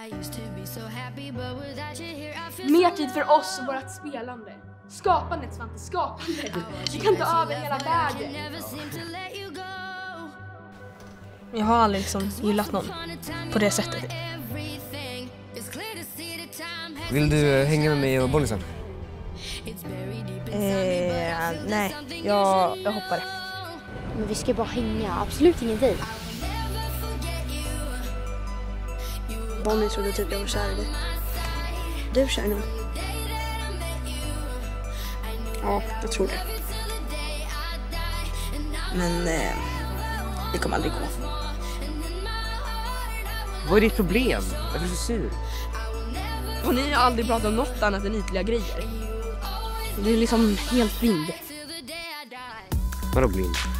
Mer tid för oss och vårt spelande. Skapandet, Svante, skapandet. Vi kan ta över hela världen. Jag har aldrig liksom gillat någon på det sättet. Vill du hänga med mig och Bollisen? Nej, jag hoppar. Men vi ska bara hänga, absolut ingenting. Bonnie trodde typ jag var kär i dig. Du är kär nu? Ja, jag tror det. Men det kommer aldrig gå. Vad är ditt problem? Varför är du så sur? Och ni har aldrig pratat om något annat än ytliga grejer. Du är liksom helt blind. Vadå blind?